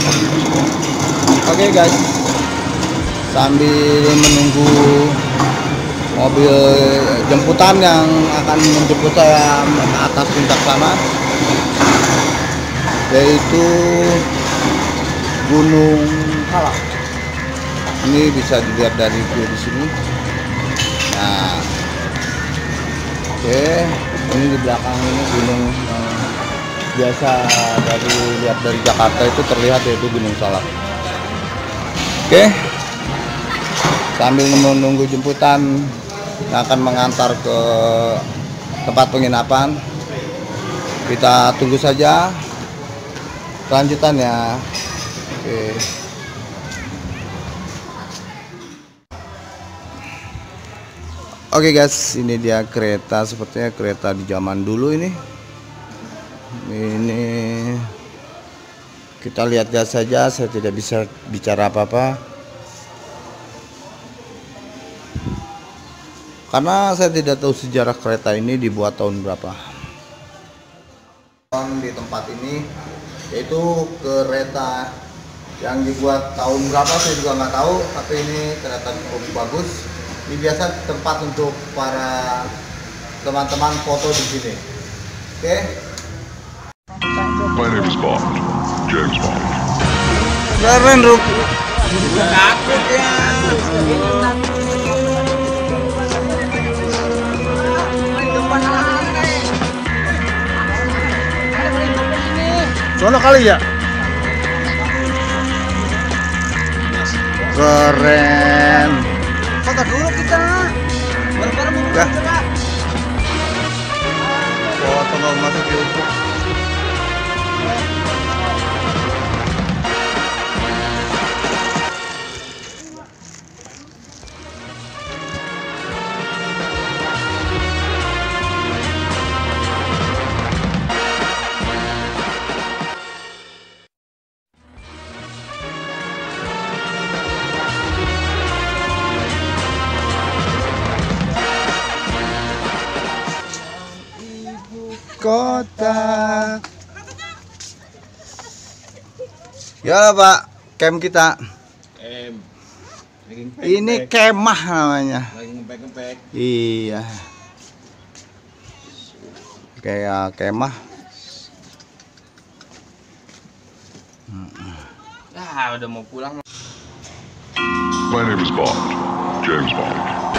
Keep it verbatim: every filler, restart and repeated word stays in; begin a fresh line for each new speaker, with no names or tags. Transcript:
Oke okay guys, sambil menunggu mobil jemputan yang akan menjemput saya ke atas puncak sana, yaitu Gunung Salak. Ini bisa dilihat dari view di sini. Nah, oke, okay. Ini di belakang ini gunung yang biasa dari lihat dari Jakarta itu terlihat, yaitu Gunung Salak. Oke, okay. Sambil menunggu jemputan yang akan mengantar ke tempat penginapan, kita tunggu saja kelanjutannya. Oke. Okay. Oke okay guys, ini dia kereta, sepertinya kereta di zaman dulu ini. Ini kita lihat saja, saya tidak bisa bicara apa-apa karena saya tidak tahu sejarah kereta ini dibuat tahun berapa. Di tempat ini, yaitu kereta yang dibuat tahun berapa saya juga nggak tahu, tapi ini kereta cukup bagus. Ini biasa tempat untuk para teman-teman foto di sini. Oke. Okay.
My name is Bond, James Bond.
Keren, Rup. Takut ya. Sono kali ya. Keren. Foto dulu kita. Baru-baru mau cerah. Foto mau masuk YouTube. Kota. Ya Pak, camp kita.
Camp.
Ini kemah namanya.
Lagi ngepek-ngepek.
Iya. Kayak kemah.
Ah, udah mau pulang.
My name is Bond, James Bond.